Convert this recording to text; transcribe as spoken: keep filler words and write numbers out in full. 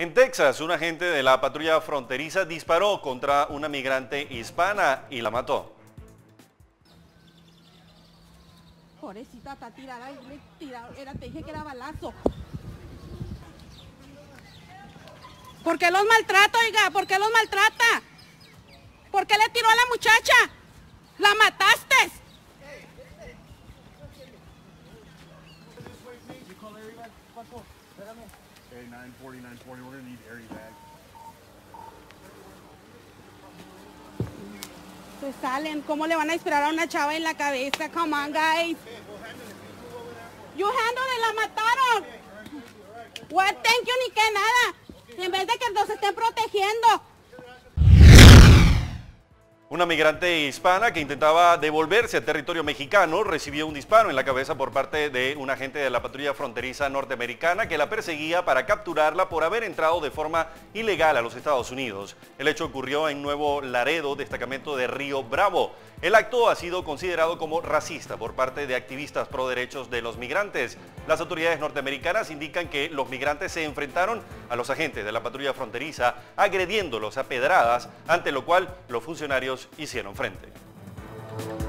En Texas, un agente de la patrulla fronteriza disparó contra una migrante hispana y la mató. Pobrecita, está tirada, le tiraron, era, te dije que era balazo. ¿Por qué los maltrata, oiga? ¿Por qué los maltrata? ¿Por qué le tiró a la muchacha? ¡La mataste! Se salen, ¿cómo le van a disparar a una chava en la cabeza? Come on, guys. You handle it, la mataron. What, thank you, ni que nada. En vez de que nos estén protegiendo. Una migrante hispana que intentaba devolverse al territorio mexicano recibió un disparo en la cabeza por parte de un agente de la patrulla fronteriza norteamericana que la perseguía para capturarla por haber entrado de forma ilegal a los Estados Unidos. El hecho ocurrió en Nuevo Laredo, destacamento de Río Bravo. El acto ha sido considerado como racista por parte de activistas pro derechos de los migrantes. Las autoridades norteamericanas indican que los migrantes se enfrentaron a los agentes de la patrulla fronteriza agrediéndolos a pedradas, ante lo cual los funcionarios hicieron frente.